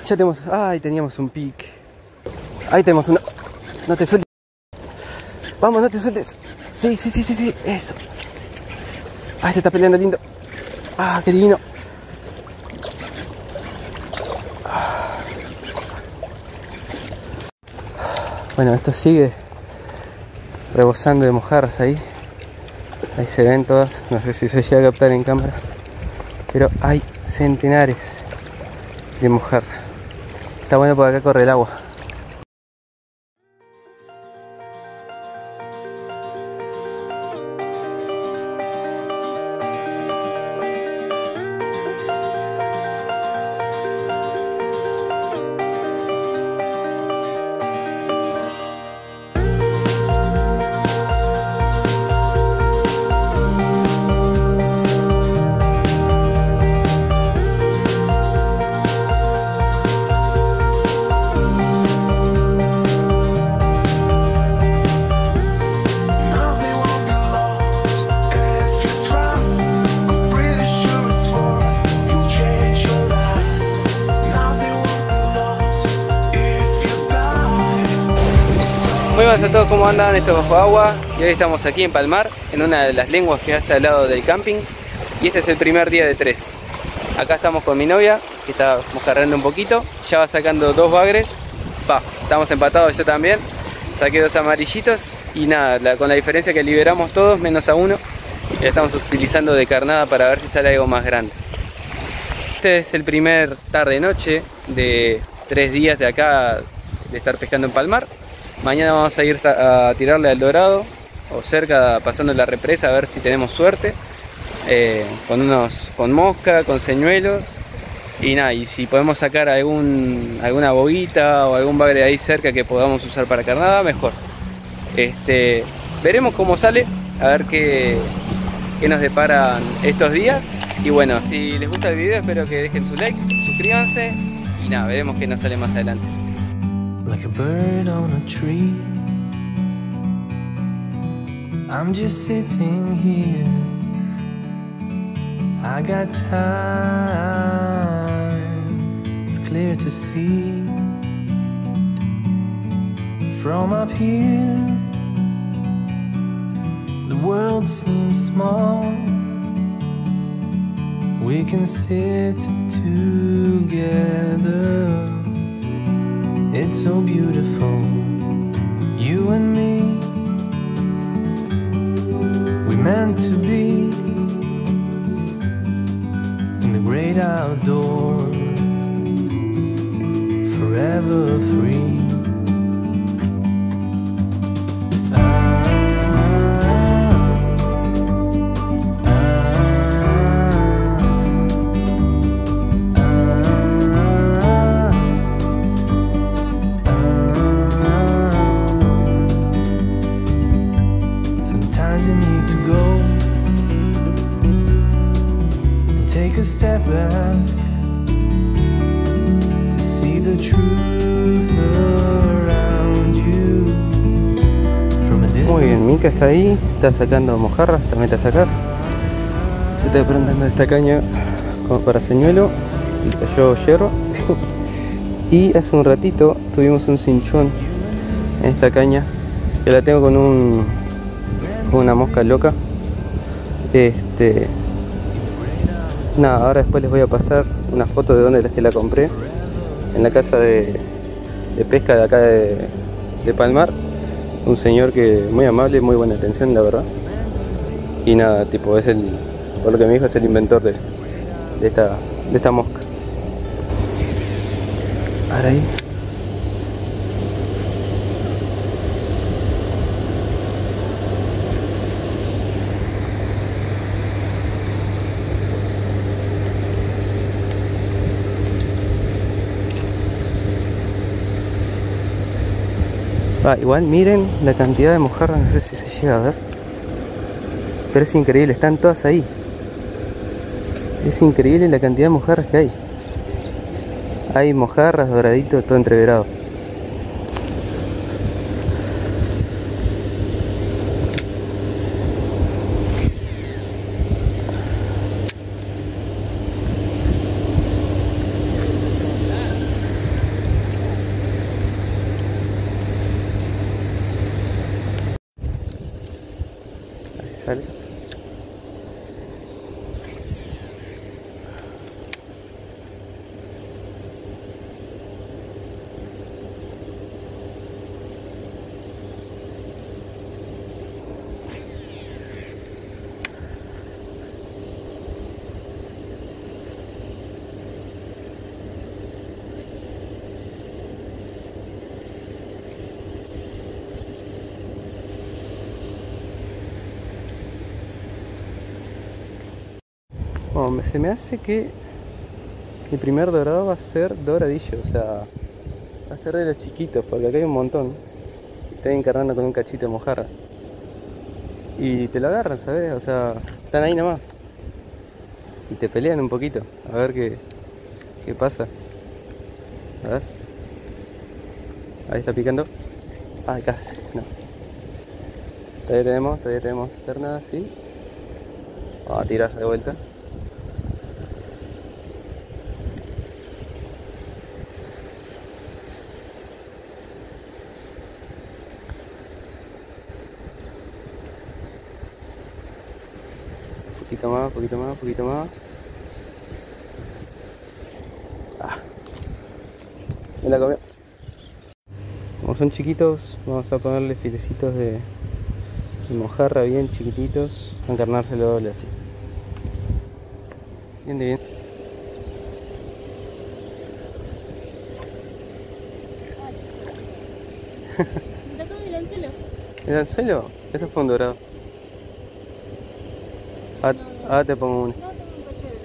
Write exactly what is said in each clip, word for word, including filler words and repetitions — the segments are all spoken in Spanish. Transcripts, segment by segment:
ya tenemos... Ay, teníamos un pique. Ahí tenemos una... No te sueltes. Vamos, no te sueltes. Sí, sí, sí, sí, sí. Eso. Ay, te está peleando lindo. Ah, qué divino. Bueno, esto sigue rebosando de mojarras ahí. Ahí se ven todas. No sé si se llega a captar en cámara, pero hay centenares de mojarras. Está bueno porque acá corre el agua. Muy buenas a todos, ¿cómo andan? Esto es Bajo Agua y hoy estamos aquí en Palmar, en una de las lenguas que hace al lado del camping, y este es el primer día de tres. Acá estamos con mi novia, que está mojarreando un poquito, ya va sacando dos bagres, va, estamos empatados yo también, saqué dos amarillitos y nada, la, con la diferencia que liberamos todos menos a uno, y la estamos utilizando de carnada para ver si sale algo más grande. Este es el primer tarde-noche de tres días de acá de estar pescando en Palmar. Mañana vamos a ir a tirarle al dorado o cerca, pasando la represa, a ver si tenemos suerte, eh, con unos con mosca, con señuelos y nada, y si podemos sacar algún alguna boguita o algún bagre ahí cerca que podamos usar para carnada, mejor. Este, veremos cómo sale, a ver qué, qué nos deparan estos días. Y bueno, si les gusta el video, espero que dejen su like, suscríbanse y nada, veremos qué nos sale más adelante. Like a bird on a tree, I'm just sitting here. I got time, it's clear to see. From up here, the world seems small. We can sit together. It's so beautiful, you and me. We meant to be in the great outdoors, forever free. A step back to see the truth around you from a distance. Muy bien, Mica está ahí, está sacando mojarras, también está a sacar. Yo estoy preparando esta caña como para señuelo y cayó hierro. Y hace un ratito tuvimos un cinchón en esta caña que la tengo con un con una mosca loca. Este Nada, ahora después les voy a pasar una foto de donde es que la compré. En la casa de, de pesca de acá de, de Palmar. Un señor que muy amable, muy buena atención, la verdad. Y nada, tipo, es el, por lo que me dijo, es el inventor de, de, esta, de esta mosca. Ahora ahí. Ah, igual miren la cantidad de mojarras, no sé si se llega a ver, pero es increíble, están todas ahí. Es increíble la cantidad de mojarras que hay. Hay mojarras, doradito, todo entreverado. me- se me hace que mi primer dorado va a ser doradillo, o sea, va a ser de los chiquitos, porque acá hay un montón. Estoy encarnando con un cachito de mojarra. Y te lo agarran, ¿sabes? O sea, están ahí nomás. Y te pelean un poquito, a ver qué, qué pasa. A ver. Ahí está picando. Ay, casi, no. Todavía tenemos, todavía tenemos ternadas, sí. Vamos a tirar de vuelta. Un poquito más, poquito más, poquito más. Ah. Me la comió. Como son chiquitos, vamos a ponerle filecitos de, de mojarra bien chiquititos. Encarnárselo doble así. Bien de bien. ¿Me sacó el anzuelo? ¿El anzuelo? Eso fue un dorado. Ah, ahora te pongo uno. No, tengo un cacho de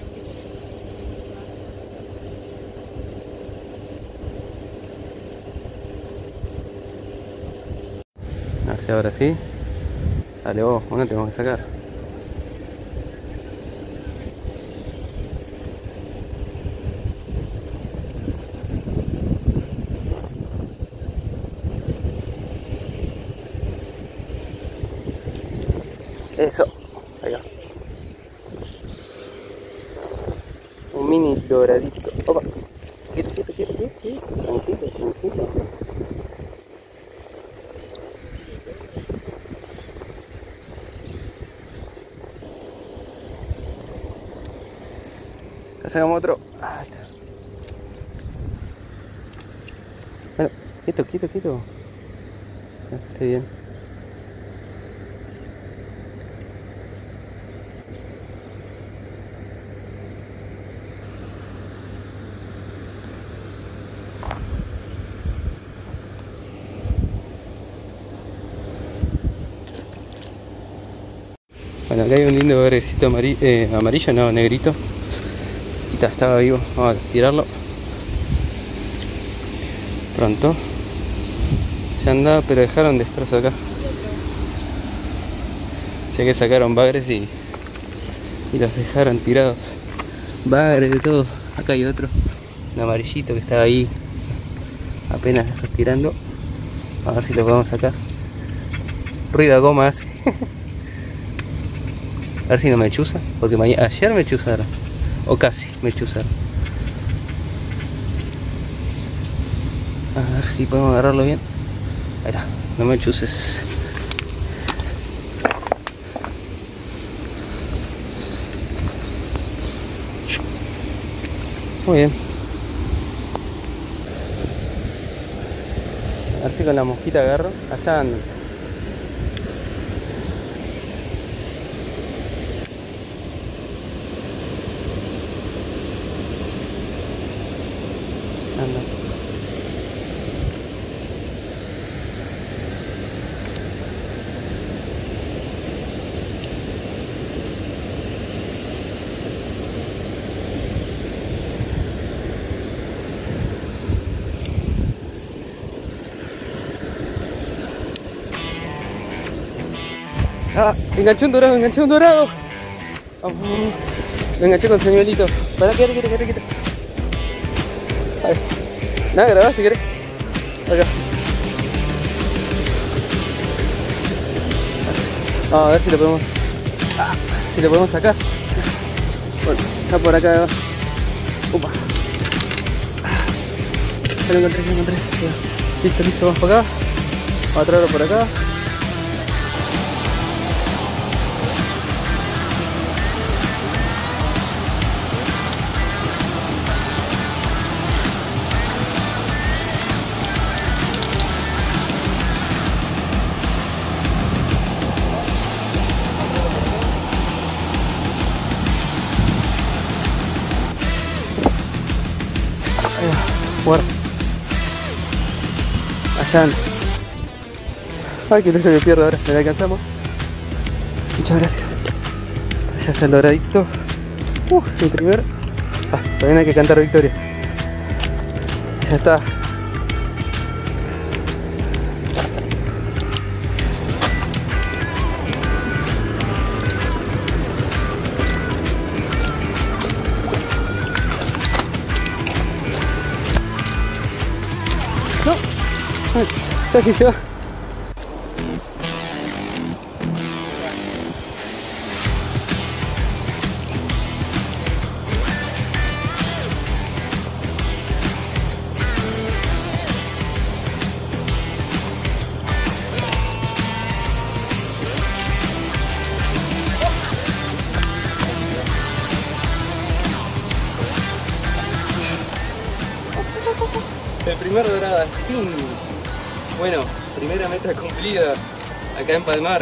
A ver si ahora sí. Dale vos, uno tenemos que sacar. Eso. Ahí va. Un mini doradito. Opa. Quieto, quieto, quieto, quieto, quieto. Tranquilo, tranquilo. Ya sacamos otro. Ah, está. Bueno, quieto, quieto, quieto. Ya, está bien. Bueno, acá hay un lindo verdecito amarillo, eh, amarillo, no, negrito. Y está, estaba vivo, vamos a tirarlo. Pronto. Ya anda, pero dejaron destrozo acá. Sé que sacaron bagres y, y los dejaron tirados. Bagres de todo. Acá hay otro, un amarillito que estaba ahí apenas respirando. A ver si lo podemos sacar. Ruido a goma hace. A ver si no me chuza, porque mañana, ayer me chuzaron, o casi me chuzaron. A ver si podemos agarrarlo bien. Ahí está, no me chuses. Muy bien. A ver si con la mosquita agarro. Allá andan. Anda. Ah, enganché un dorado, enganché un dorado. Vamos, vamos. Lo enganché con señuelito. Para, quédate, quédate, quédate, quédate. A ver. Nada, grabá si querés. Acá. Vamos a ver si lo podemos. Ah, si lo podemos sacar. Bueno, está por acá abajo. Upa. Ya lo encontré, ya lo encontré. Ya. Listo, listo, vamos para acá. Vamos a traerlo por acá. Bueno, allá anda. Ay, que no se me pierde ahora, me la alcanzamos. Muchas gracias. Allá está el doradito. Uh, mi primer... Ah, todavía hay que cantar victoria. Ya está. No. Ay, aquí se va. El primer dorado al fin. Bueno, primera meta cumplida acá en Palmar.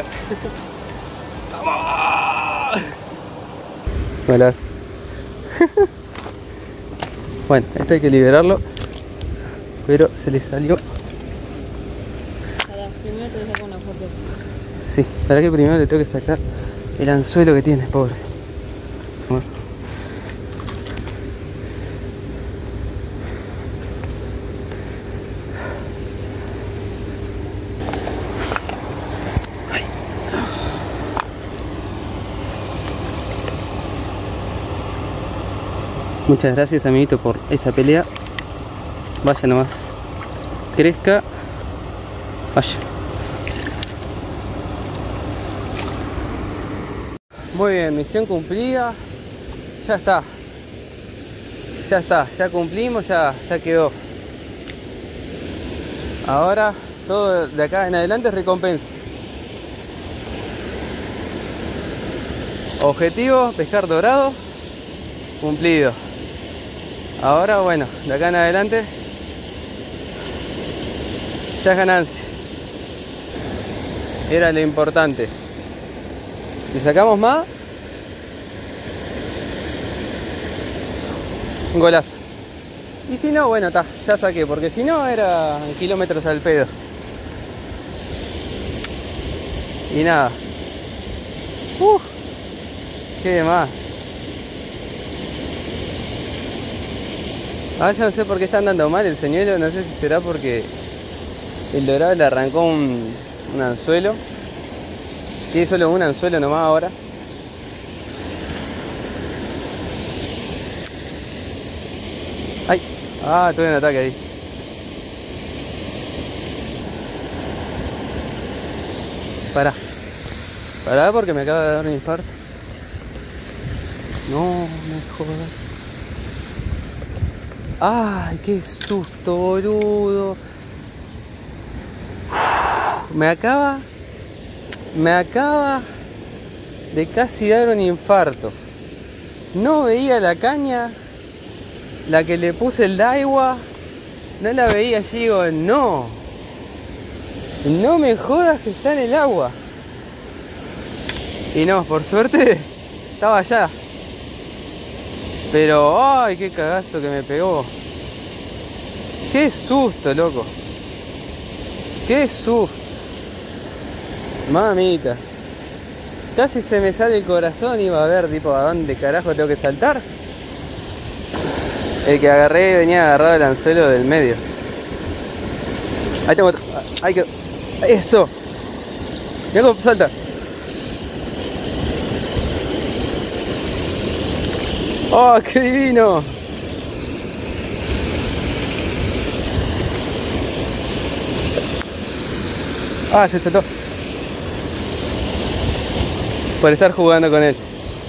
¡Vamos! Hola. Bueno, esto hay que liberarlo, pero se le salió. Para primero te saco una foto. Sí, para que primero le tengo que sacar el anzuelo que tiene, pobre. Bueno. Muchas gracias, amiguito, por esa pelea. Vaya nomás. Crezca. Vaya. Muy bien, misión cumplida. Ya está. Ya está, ya cumplimos, ya, ya quedó. Ahora todo de acá en adelante es recompensa. Objetivo, pescar dorado. Cumplido. Ahora bueno, de acá en adelante ya es ganancia. Era lo importante. Si sacamos más, un golazo. Y si no, bueno, ta, ya saqué, porque si no era kilómetros al pedo. Y nada. Uh, ¿qué más? Ah, yo no sé por qué está andando mal el señuelo, no sé si será porque el dorado le arrancó un, un anzuelo. Tiene solo un anzuelo nomás ahora. ¡Ay! Ah, tuve un ataque ahí. Pará. Pará porque me acaba de dar un infarto. No, me jodas. ¡Ay, qué susto, boludo! Uf, me acaba... Me acaba de casi dar un infarto. No veía la caña, la que le puse el Daiwa. No la veía allí, digo, no. No me jodas que está en el agua. Y no, por suerte, estaba allá. Pero, ay, qué cagazo que me pegó. Qué susto, loco. Qué susto. Mamita. Casi se me sale el corazón. Iba a ver, tipo, a dónde carajo tengo que saltar. El que agarré venía agarrado el anzuelo del medio. Ahí tengo otro. Ahí quedó. Eso. Mirá cómo salta. ¡Oh, qué divino! Ah, se saltó. Por estar jugando con él.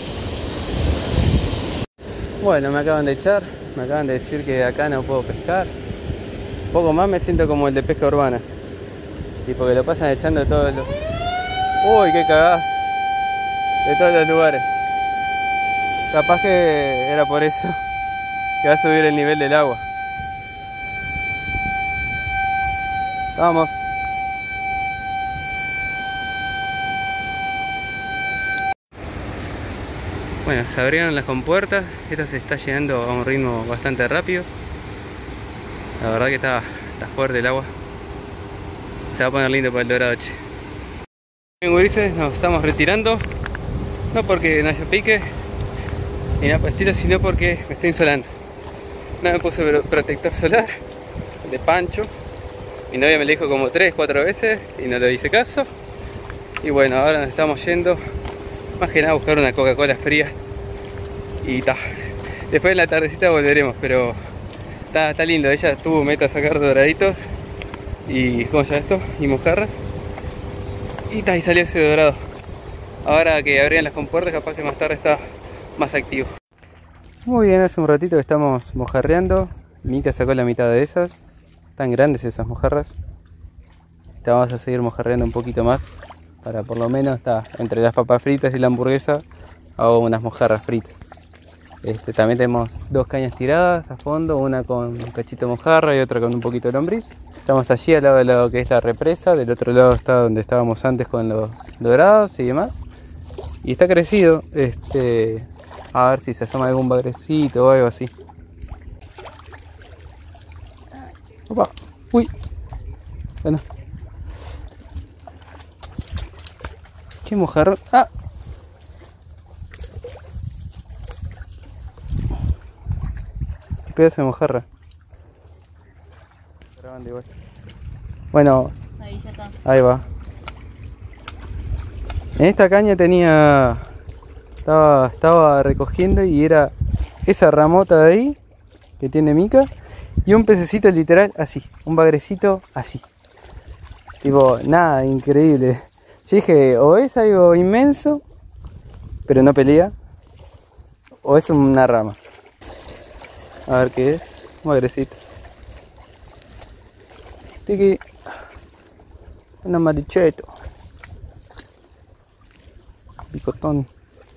Bueno, me acaban de echar. Me acaban de decir que acá no puedo pescar. Un poco más me siento como el de pesca urbana. Tipo que lo pasan echando de todos los... ¡Uy, qué cagada! De todos los lugares. Capaz que era por eso que va a subir el nivel del agua. Vamos. Bueno, se abrieron las compuertas. Esta se está llenando a un ritmo bastante rápido. La verdad que está, está fuerte el agua. Se va a poner lindo para el dorado, che. Bien, gurises, nos estamos retirando. No porque no haya pique. Y nada por el estilo, sino porque me estoy insolando. Nada, me puse protector solar de Pancho. Mi novia me lo dijo como tres, cuatro veces y no le hice caso. Y bueno, ahora nos estamos yendo más que nada a buscar una Coca-Cola fría. Y ta. Después en la tardecita volveremos, pero está, está lindo. Ella tuvo meta a sacar doraditos y ¿cómo se llama esto? Y mojarra. Y ta, y salió ese dorado. Ahora que abrían las compuertas, capaz que más tarde está más activo. Muy bien, hace un ratito que estamos mojarreando. Mica sacó la mitad de esas. Tan grandes esas mojarras. Te vamos a seguir mojarreando un poquito más. Para por lo menos está entre las papas fritas y la hamburguesa. Hago unas mojarras fritas. Este, también tenemos dos cañas tiradas a fondo. Una con un cachito de mojarra y otra con un poquito de lombriz. Estamos allí al lado de lo que es la represa. Del otro lado está donde estábamos antes con los dorados y demás. Y está crecido. Este, a ver si se asoma algún bagrecito o algo así. Opa, uy. Bueno. ¿Qué mojarra? ¡Ah! ¿Qué pedazo de mojarra? Grabando igual. Bueno. Ahí ya está. Ahí va. En esta caña tenía... Estaba, estaba recogiendo y era esa ramota de ahí que tiene Mica y un pececito literal así, un bagrecito así. Tipo, nada, increíble. Yo dije, o es algo inmenso, pero no pelea, o es una rama. A ver qué es, un bagrecito. Tiki, un amaricheto. Picotón.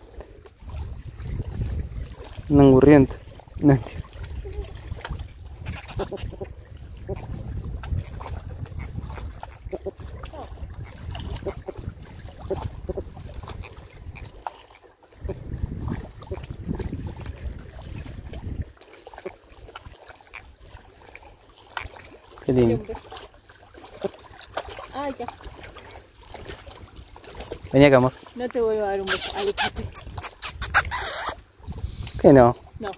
Un angurriento. No entiendo. Qué lindo. Ay, ya. Vení acá, amor. No te vuelvo a dar un beso. Alejate. ¿Qué no? No.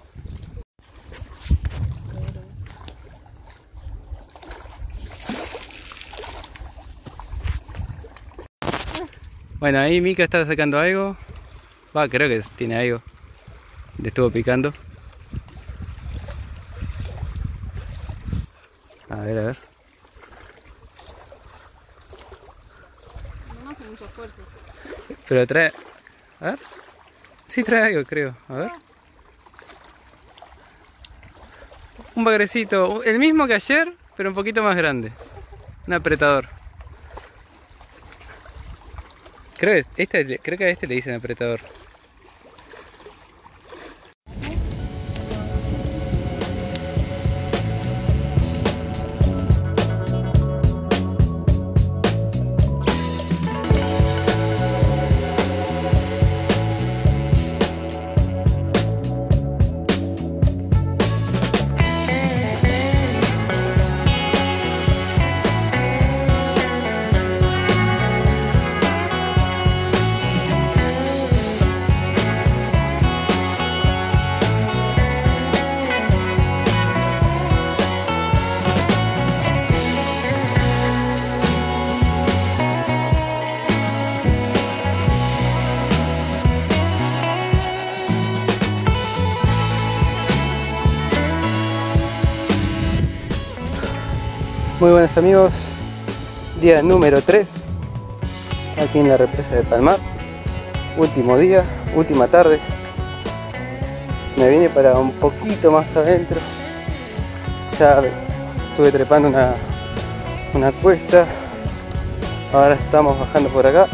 Bueno, ahí Mica está sacando algo. Va, creo que tiene algo. Le estuvo picando. A ver, a ver. No hace mucho esfuerzo. Pero trae... A ver. Sí trae algo, creo. A ver. Un bagrecito. El mismo que ayer, pero un poquito más grande. Un apretador. Creo que, este, creo que a este le dicen apretador. Muy buenos amigos, día número tres aquí en la represa de Palmar. Último día, última tarde. Me vine para un poquito más adentro. Ya estuve trepando una, una cuesta. Ahora estamos bajando por acá.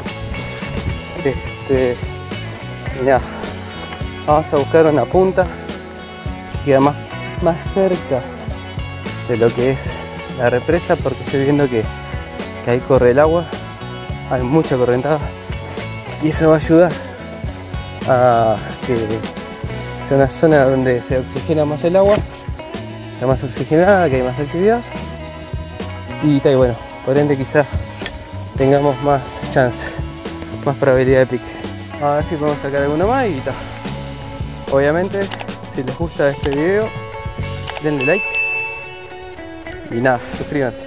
Este, y nada, vamos a buscar una punta que queda más, más cerca de lo que es la represa, porque estoy viendo que, que ahí corre el agua, hay mucha correntada y eso va a ayudar a que sea una zona donde se oxigena más el agua, está más oxigenada, que hay más actividad y tal, y bueno, por ende quizás tengamos más chances, más probabilidad de pique. A ver si podemos sacar alguno más y tal. Obviamente, si les gusta este video, denle like. Y nada, suscríbanse.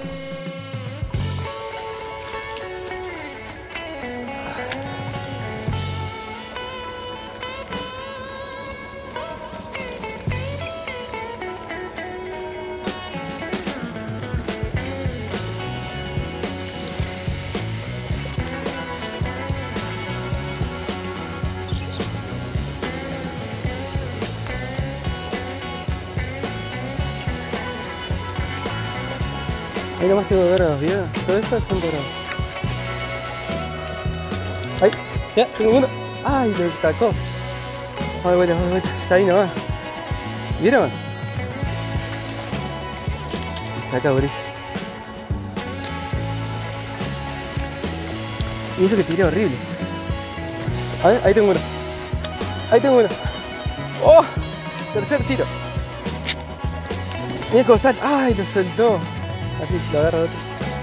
Ahí nomás tengo dorados, ¿vieron? Todo eso son dorados. Ahí, ya, tengo uno. ¡Ay, lo sacó! Vamos de vuelta, vamos de vuelta. Está ahí nomás. ¿Vieron? Saca, Boris. Y eso que tiré horrible. A ver, ahí tengo uno. Ahí tengo uno. ¡Oh! Tercer tiro. Mira cómo sale. ¡Ay, lo soltó! Así, lo agarra otro.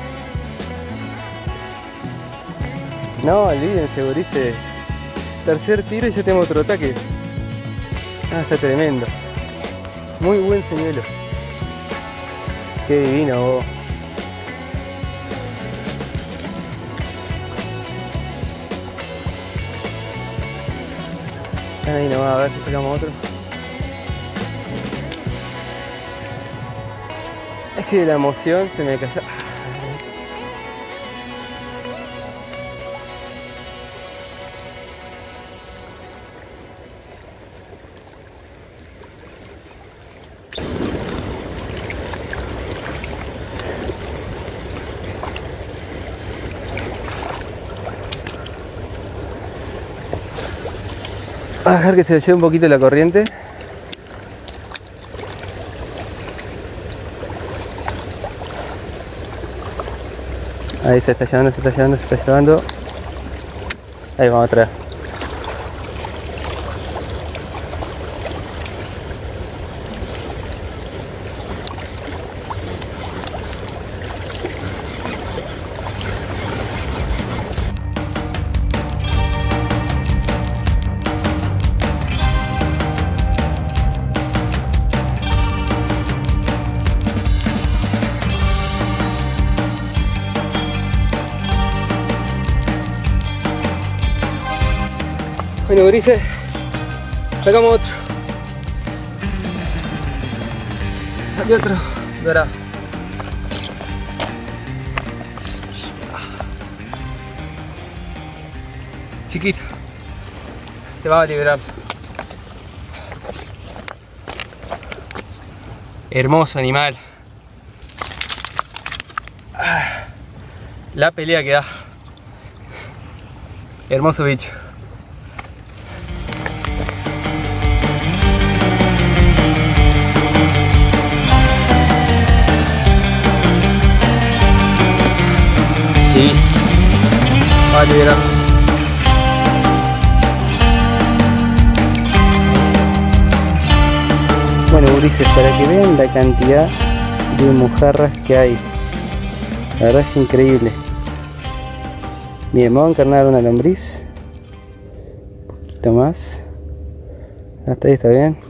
No, olvídense, Boris. Tercer tiro y ya tengo otro ataque. Ah, está tremendo. Muy buen señuelo. Qué divino, vos. Ahí nomás, a ver si sacamos otro. Es que la emoción se me cayó. Voy a dejar que se lleve un poquito la corriente. Ahí se está llevando, se está llevando, se está llevando. Ahí vamos atrás. Bueno, grises, sacamos otro. Salió otro dorado. Chiquito. Se va a liberar. Hermoso animal. La pelea que da. Hermoso bicho. Sí. Va a liberar. Bueno, gurises, para que vean la cantidad de mojarras que hay. La verdad es increíble. Bien, vamos a encarnar una lombriz. Un poquito más. Hasta ahí está bien.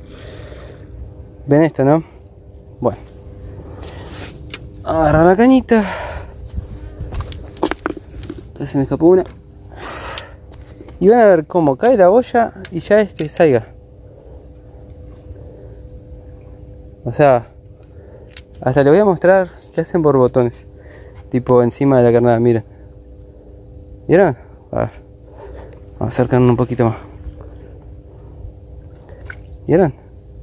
¿Ven esto, no? Bueno. Agarra la cañita. Ya se me escapó una. Y van a ver cómo cae la boya y ya es que salga. O sea, hasta les voy a mostrar qué hacen borbotones. Tipo encima de la carnada, miren. ¿Vieron? A ver. Vamos a acercarnos un poquito más. ¿Vieron?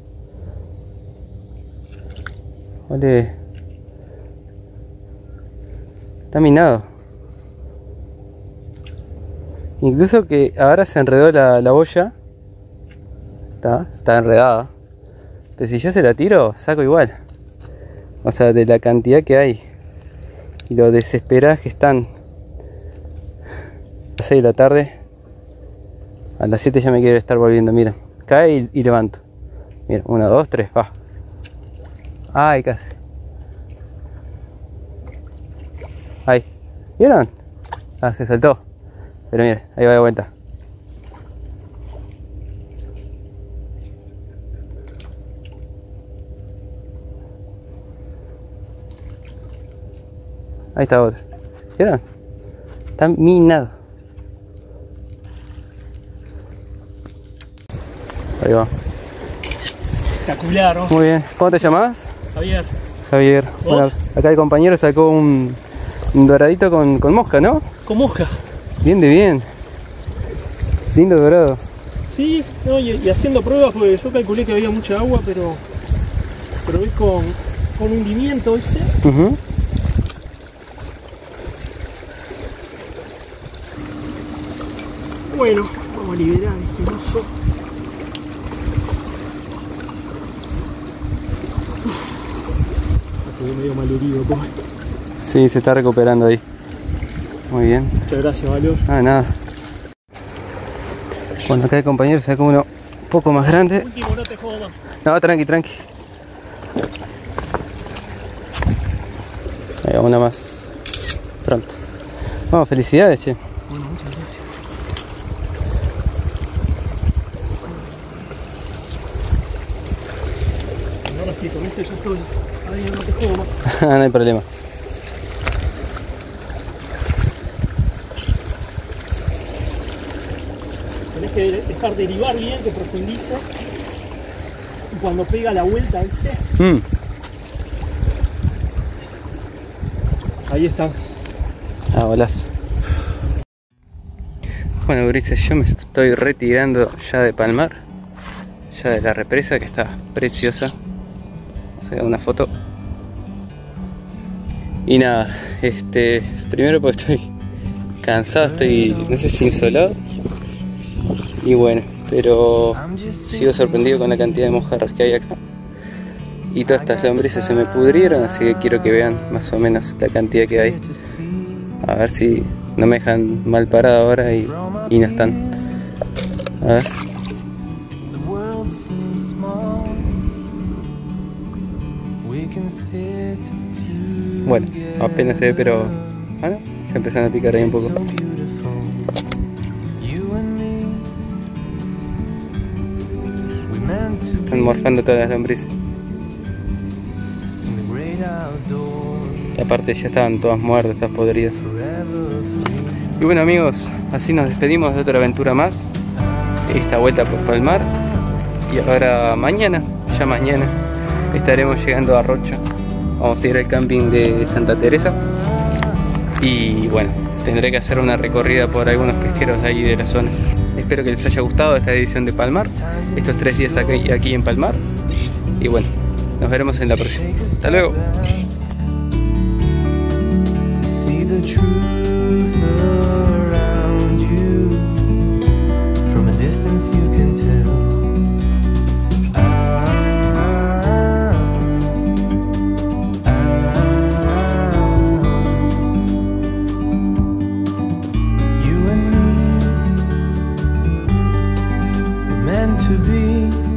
Vale. Está minado. Incluso que ahora se enredó la, la boya. Está, está enredada. Pero si yo se la tiro, saco igual. O sea, de la cantidad que hay. Y lo desesperadas que están. A las seis de la tarde. A las siete ya me quiero estar volviendo, miren. Cae y, y levanto. Mira, uno, dos, tres, va. Ay, casi. Ahí. ¿Vieron? Ah, se saltó. Pero miren, ahí va de vuelta. Ahí está otro. ¿Vieron? Está minado. Ahí va. Espectacular, ¿no? Muy bien. ¿Cómo te llamás? Javier. Javier. ¿Vos? Bueno, acá el compañero sacó un, un doradito con, con mosca, ¿no? Con mosca. Bien de bien. Lindo dorado. Sí, no, y, y haciendo pruebas porque yo calculé que había mucha agua, pero probé con, con hundimiento, ¿viste? Uh-huh. Bueno, vamos a liberar este mozo. Estoy medio malherido, pobre. Sí, se está recuperando ahí. Muy bien. Muchas gracias, Valor. Ah, nada. Bueno, acá el compañero sacó uno un poco más grande. Último, no te jodo más. No, tranqui, tranqui. Ahí va, una más pronto. Vamos, felicidades, che. Bueno, muchas gracias. Ahora sí, con este ya estoy. Ahí no te jodo más. No hay problema. Tenés que dejar derivar bien, que profundice. Y cuando pega la vuelta, ¿viste? Mm. Ahí están. Ah, bolazo. Bueno, grises, yo me estoy retirando ya de Palmar. Ya de la represa, que está preciosa. Vamos a dar una foto. Y nada, este, primero porque estoy cansado, estoy, no sé si insolado. Y bueno, pero sigo sorprendido con la cantidad de mojarras que hay acá. Y todas estas lombrices se me pudrieron, así que quiero que vean más o menos la cantidad que hay. A ver si no me dejan mal parado ahora y, y no están. A ver. Bueno, apenas se ve, pero bueno, se empiezan a picar ahí un poco. Están morfando todas las lombrices. Y aparte ya estaban todas muertas, todas podridas. Y bueno amigos, así nos despedimos de otra aventura más. Esta vuelta por Palmar. Y ahora mañana, ya mañana, estaremos llegando a Rocha. Vamos a ir al camping de Santa Teresa. Y bueno, tendré que hacer una recorrida por algunos pesqueros de ahí de la zona. Espero que les haya gustado esta edición de Palmar, estos tres días aquí, aquí en Palmar. Y bueno, nos veremos en la próxima. Hasta luego. To be